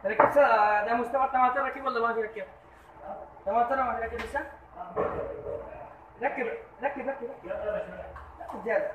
ركب ده مستوى الطماطم ركب ولا ما في ركب؟ طماطم ما في ركب لسه؟ ركب ركب ركب ركب زيادة.